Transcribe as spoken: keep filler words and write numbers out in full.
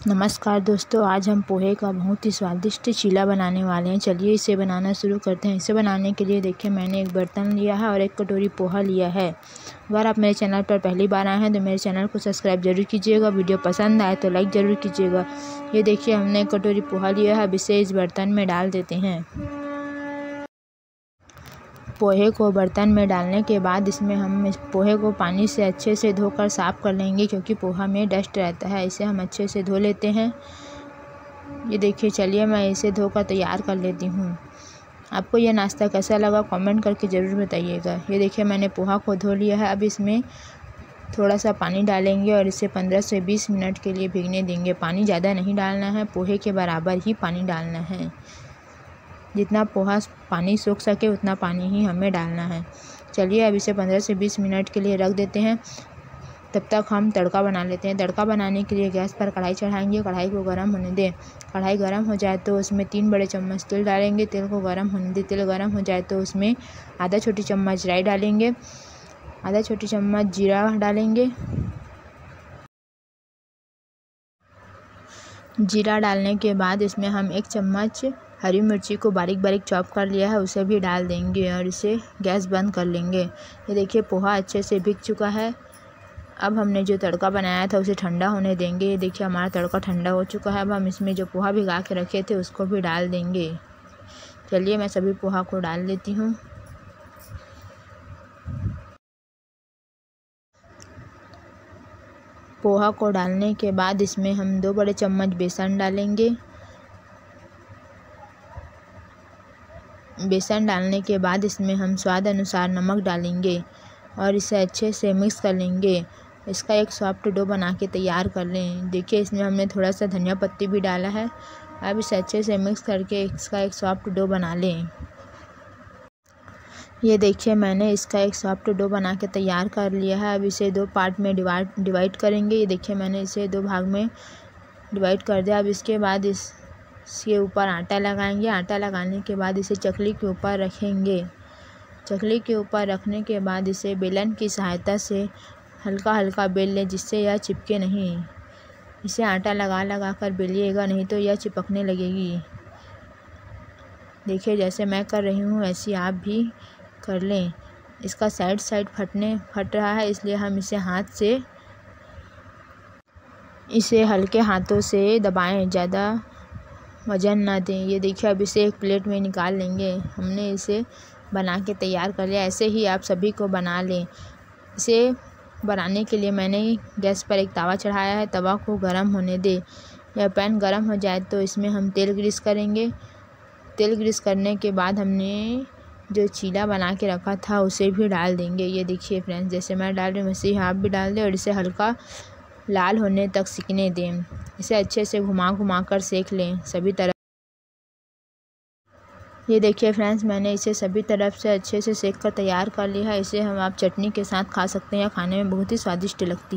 नमस्कार दोस्तों, आज हम पोहे का बहुत ही स्वादिष्ट चीला बनाने वाले हैं। चलिए इसे बनाना शुरू करते हैं। इसे बनाने के लिए देखिए मैंने एक बर्तन लिया है और एक कटोरी पोहा लिया है। अगर आप मेरे चैनल पर पहली बार आए हैं तो मेरे चैनल को सब्सक्राइब जरूर कीजिएगा। वीडियो पसंद आए तो लाइक ज़रूर कीजिएगा। ये देखिए हमने एक कटोरी पोहा लिया है। अब इसे इस बर्तन में डाल देते हैं। पोहे को बर्तन में डालने के बाद इसमें हम इस पोहे को पानी से अच्छे से धोकर साफ़ कर लेंगे, क्योंकि पोहा में डस्ट रहता है। इसे हम अच्छे से धो लेते हैं। ये देखिए, चलिए मैं इसे धोकर तैयार कर लेती हूँ। आपको यह नाश्ता कैसा लगा कमेंट करके ज़रूर बताइएगा। ये देखिए मैंने पोहा को धो लिया है। अब इसमें थोड़ा सा पानी डालेंगे और इसे पंद्रह से बीस मिनट के लिए भीगने देंगे। पानी ज़्यादा नहीं डालना है, पोहे के बराबर ही पानी डालना है। जितना पोहा पानी सोख सके उतना पानी ही हमें डालना है। चलिए अब इसे पंद्रह से बीस मिनट के लिए रख देते हैं। तब तक हम तड़का बना लेते हैं। तड़का बनाने के लिए गैस पर कढ़ाई चढ़ाएंगे। कढ़ाई को गर्म होने दें। कढ़ाई गर्म हो जाए तो उसमें तीन बड़े चम्मच तेल डालेंगे। तेल को गर्म होने दें। तेल गर्म हो जाए तो उसमें आधा छोटी चम्मच राई डालेंगे। आधा छोटी चम्मच जीरा डालेंगे। जीरा डालने के बाद इसमें हम एक चम्मच हरी मिर्ची को बारीक बारीक चॉप कर लिया है, उसे भी डाल देंगे और इसे गैस बंद कर लेंगे। ये देखिए पोहा अच्छे से भीग चुका है। अब हमने जो तड़का बनाया था उसे ठंडा होने देंगे। ये देखिए हमारा तड़का ठंडा हो चुका है। अब हम इसमें जो पोहा भिगा के रखे थे उसको भी डाल देंगे। चलिए मैं सभी पोहा को डाल देती हूँ। पोहा को डालने के बाद इसमें हम दो बड़े चम्मच बेसन डालेंगे। बेसन डालने के बाद इसमें हम स्वाद अनुसार नमक डालेंगे और इसे अच्छे से मिक्स कर लेंगे। इसका एक सॉफ्ट डो बना के तैयार कर लें। देखिए इसमें हमने थोड़ा सा धनिया पत्ती भी डाला है। अब इसे अच्छे से मिक्स करके इसका एक सॉफ्ट डो बना लें। ये देखिए मैंने इसका एक सॉफ्ट डो बना के तैयार कर लिया है। अब इसे दो पार्ट में डिवाइड डिवाइड करेंगे। ये देखिए मैंने इसे दो भाग में डिवाइड कर दिया। अब इसके बाद इस इसके ऊपर आटा लगाएंगे। आटा लगाने के बाद इसे चकली के ऊपर रखेंगे। चकली के ऊपर रखने के बाद इसे बेलन की सहायता से हल्का हल्का बेल लें, जिससे यह चिपके नहीं। इसे आटा लगा लगा कर बेलिएगा, नहीं तो यह चिपकने लगेगी। देखिए जैसे मैं कर रही हूँ ऐसे आप भी कर लें। इसका साइड साइड फटने फट रहा है, इसलिए हम इसे हाथ से इसे हल्के हाथों से दबाएं, ज़्यादा वजन ना दें। ये देखिए अब इसे एक प्लेट में निकाल लेंगे। हमने इसे बना के तैयार कर लिया। ऐसे ही आप सभी को बना लें। इसे बनाने के लिए मैंने गैस पर एक तवा चढ़ाया है। तवा को गर्म होने दें। यह पैन गर्म हो जाए तो इसमें हम तेल ग्रीस करेंगे। तेल ग्रीस करने के बाद हमने जो चीला बना के रखा था उसे भी डाल देंगे। ये देखिए फ्रेंड्स, जैसे मैं डाल रही हूँ वैसे ही आप भी डाल दें और इसे हल्का लाल होने तक सिकने दें। इसे अच्छे से घुमा घुमा कर सेक लें सभी तरफ। ये देखिए फ्रेंड्स, मैंने इसे सभी तरफ से अच्छे से सेक कर तैयार कर लिया है। इसे हम आप चटनी के साथ खा सकते हैं। खाने में बहुत ही स्वादिष्ट लगती है।